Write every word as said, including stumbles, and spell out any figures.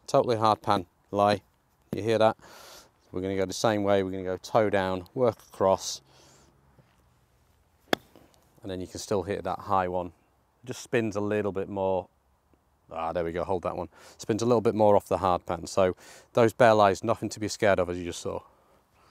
totally hard pan lie. You hear that? We're going to go the same way. We're going to go toe down, work across, and then you can still hit that high one. It just spins a little bit more. Ah, there we go, hold that one. Spins a little bit more off the hard pan. So those bear lies, nothing to be scared of, as you just saw.